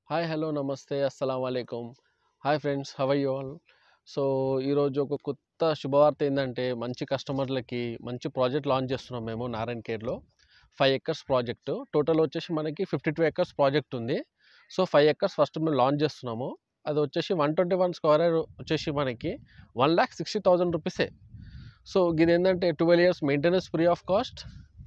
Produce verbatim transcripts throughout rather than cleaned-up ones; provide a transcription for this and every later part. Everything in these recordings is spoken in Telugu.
హాయ్ హలో నమస్తే అస్సలం వాలేకుమ్. Hi friends, how are you all? So ఈరోజు ఒక కొత్త శుభవార్త ఏంటంటే, మంచి కస్టమర్లకి మంచి ప్రాజెక్ట్ లాంచ్ చేస్తున్నాం మేము నారాయణఖేడ్లో. ఫైవ్ ఎకర్స్ ప్రాజెక్టు టోటల్ వచ్చేసి మనకి ఫిఫ్టీ టూ ఎకర్స్ ప్రాజెక్ట్ ఉంది. సో ఫైవ్ ఎకర్స్ ఫస్ట్ మేము లాంచ్ చేస్తున్నాము. అది వచ్చేసి వన్ ట్వంటీ వన్ స్క్వేర్ వచ్చేసి మనకి వన్ ల్యాక్ సిక్స్టీ థౌజండ్ రూపీసే. సో ఇది ఏంటంటే twelve years maintenance free of cost.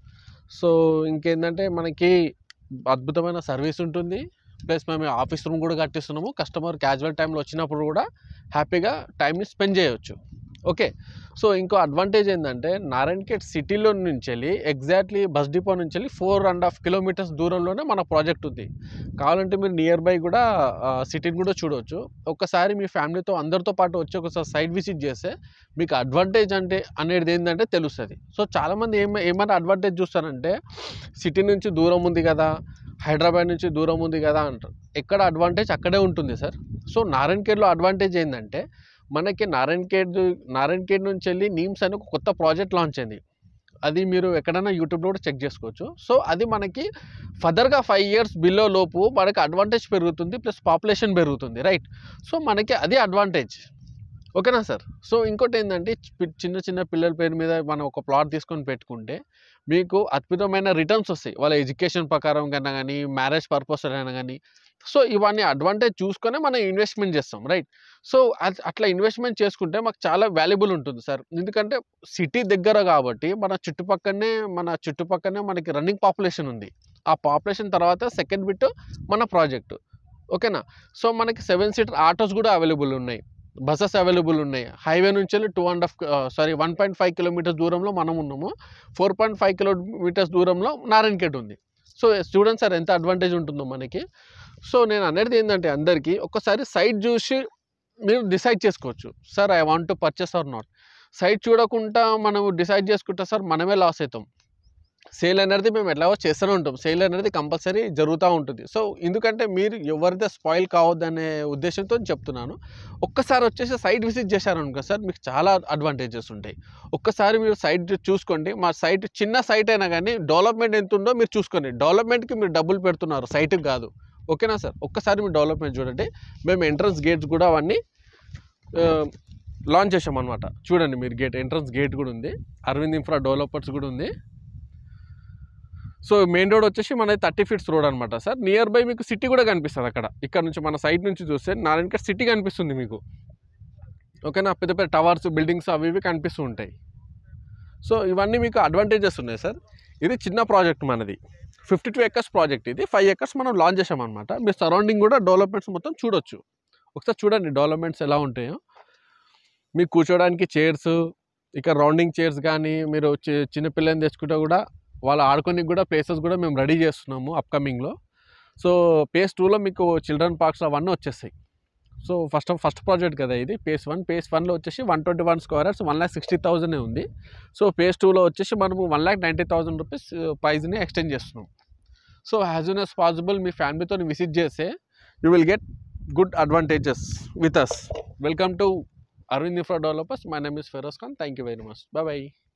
So ఇంకేంటంటే మనకి అద్భుతమైన సర్వీస్ ఉంటుంది. ప్లస్ మేము ఆఫీస్ రూమ్ కూడా కట్టిస్తున్నాము. కస్టమర్ క్యాజువల్ టైంలో వచ్చినప్పుడు కూడా హ్యాపీగా టైంని స్పెండ్ చేయవచ్చు. ఓకే. సో ఇంకో అడ్వాంటేజ్ ఏంటంటే, నారాయణఖేడ్ సిటీలో నుంచి వెళ్ళి ఎగ్జాక్ట్లీ బస్ డిపో నుంచి వెళ్ళి ఫోర్ అండ్ హాఫ్ కిలోమీటర్స్ దూరంలోనే మన ప్రాజెక్ట్ ఉంది. కావాలంటే మీరు నియర్ బై కూడా సిటీని కూడా చూడవచ్చు. ఒక్కసారి మీ ఫ్యామిలీతో అందరితో పాటు వచ్చి ఒకసారి సైట్ విజిట్ చేస్తే మీకు అడ్వాంటేజ్ అంటే అనేది ఏంటంటే తెలుస్తుంది. సో చాలామంది ఏమ ఏమైనా అడ్వాంటేజ్ చూస్తారంటే, సిటీ నుంచి దూరం ఉంది కదా, హైదరాబాద్ నుంచి దూరం ఉంది కదా అంటారు. ఎక్కడ అడ్వాంటేజ్ అక్కడే ఉంటుంది సార్. సో నారాయణఖేడ్లో అడ్వాంటేజ్ ఏంటంటే, మనకి నారాయణఖేడ్ నారాయణఖేడ్ నుంచి వెళ్ళి నీమ్స్ అని ఒక కొత్త ప్రాజెక్ట్ లాంచ్ అయింది. అది మీరు ఎక్కడైనా యూట్యూబ్లో కూడా చెక్ చేసుకోవచ్చు. సో అది మనకి ఫర్దర్గా ఫైవ్ ఇయర్స్ బిలో లోపు మనకి అడ్వాంటేజ్ పెరుగుతుంది, ప్లస్ పాపులేషన్ పెరుగుతుంది, రైట్? సో మనకి అది అడ్వాంటేజ్. ఓకేనా సార్? సో ఇంకోటి ఏంటంటే, చిన్న చిన్న పిల్లల పేరు మీద మనం ఒక ప్లాట్ తీసుకొని పెట్టుకుంటే మీకు అద్భుతమైన రిటర్న్స్ వస్తాయి. వాళ్ళ ఎడ్యుకేషన్ ప్రకారం కన్నా కానీ, మ్యారేజ్ పర్పస్ అయినా కానీ. సో ఇవన్నీ అడ్వాంటేజ్ చూసుకొని మనం ఇన్వెస్ట్మెంట్ చేస్తాం, రైట్? సో అట్లా ఇన్వెస్ట్మెంట్ చేసుకుంటే మాకు చాలా వాల్యుబుల్ ఉంటుంది సార్. ఎందుకంటే సిటీ దగ్గర కాబట్టి మన చుట్టుపక్కనే మన చుట్టుపక్కనే మనకి రన్నింగ్ పాపులేషన్ ఉంది. ఆ పాపులేషన్ తర్వాత సెకండ్ బిట్ మన ప్రాజెక్టు. ఓకేనా? సో మనకి సెవెన్ సీటర్ ఆటోస్ కూడా అవైలబుల్ ఉన్నాయి, బస్సెస్ అవైలబుల్ ఉన్నాయి. హైవే నుంచి వెళ్ళి two and half sorry one point five kilometres దూరంలో మనం ఉన్నాము. ఫోర్ పాయింట్ ఫైవ్ కిలోమీటర్స్ దూరంలో నారాయణఖేడ్ ఉంది. సో స్టూడెంట్స్ సార్ ఎంత అడ్వాంటేజ్ ఉంటుందో మనకి. సో నేను అనేది ఏంటంటే, అందరికీ ఒక్కసారి సైట్ చూసి మీరు డిసైడ్ చేసుకోవచ్చు. Sir I want to purchase or not. Site చూడకుండా మనం డిసైడ్ చేసుకుంటా సార్ మనమే లాస్ అవుతాం. సేల్ అనేది మేము ఎట్లాగో చేస్తూనే ఉంటాం. సేల్ అనేది కంపల్సరీ జరుగుతూ ఉంటుంది. సో ఎందుకంటే మీరు ఎవరిదే స్పాయిల్ కావద్దనే ఉద్దేశంతో చెప్తున్నాను. ఒక్కసారి వచ్చేసి సైట్ విజిట్ చేశారనుకో సార్, మీకు చాలా అడ్వాంటేజెస్ ఉంటాయి. ఒక్కసారి మీరు సైట్ చూసుకోండి. మా సైట్ చిన్న సైట్ అయినా కానీ డెవలప్మెంట్ ఎంత ఉందో మీరు చూసుకోండి. డెవలప్మెంట్కి మీరు డబ్బులు పెడుతున్నారు, సైట్కి కాదు. ఓకేనా సార్? ఒక్కసారి మీరు డెవలప్మెంట్ చూడండి. మేము ఎంట్రన్స్ గేట్స్ కూడా అవన్నీ లాంచ్ చేసామన్నమాట. చూడండి మీరు, గేట్ ఎంట్రన్స్ గేట్ కూడా ఉంది. అరవింద్ ఇన్ఫ్రా డెవలపర్స్ కూడా ఉంది. సో మెయిన్ రోడ్ వచ్చేసి మనది థర్టీ ఫీట్స్ రోడ్ అనమాట సార్. నియర్ బై మీకు సిటీ కూడా కనిపిస్తుంది అక్కడ. ఇక్కడ నుంచి మన సైట్ నుంచి చూస్తే నారాయణఖేడ్ సిటీ కనిపిస్తుంది మీకు. ఓకేనా? పెద్ద పెద్ద టవర్స్, బిల్డింగ్స్ అవి ఇవి కనిపిస్తూ ఉంటాయి. సో ఇవన్నీ మీకు అడ్వాంటేజెస్ ఉన్నాయి సార్. ఇది చిన్న ప్రాజెక్ట్ మనది, ఫిఫ్టీ టూ ఎకర్స్ ప్రాజెక్ట్. ఇది ఫైవ్ ఎకర్స్ మనం లాంచ్ చేసామన్నమాట. మీరు సరౌండింగ్ కూడా డెవలప్మెంట్స్ మొత్తం చూడొచ్చు. ఒకసారి చూడండి డెవలప్మెంట్స్ ఎలా ఉంటాయో. మీకు కూర్చోడానికి చైర్స్, ఇక రౌండింగ్ చైర్స్ కానీ, మీరు చిన్నపిల్లని తెచ్చుకుంటే కూడా వాళ్ళు ఆడుకోనికి కూడా ప్లేసెస్ కూడా మేము రెడీ చేస్తున్నాము అప్కమింగ్లో. సో పేస్ టూలో మీకు చిల్డ్రన్ పార్క్స్ అవన్నీ వచ్చేస్తాయి. సో ఫస్ట్ ఫస్ట్ ప్రాజెక్ట్ కదా ఇది, పేస్ వన్. పేస్ వన్లో వచ్చేసి one twenty one squares one lakh sixty థౌజండే ఉంది. సో పేస్ టూలో వచ్చేసి మనము one lakh ninety thousand rupees ప్రైజ్ని ఎక్స్టెండ్ చేస్తున్నాం. So as soon as possible మీ ఫ్యామిలీతో విజిట్ చేస్తే you will get good advantages with us. Welcome to Aravind infra developers. My name is Feroz Khan. Thank you very much. Bye bye.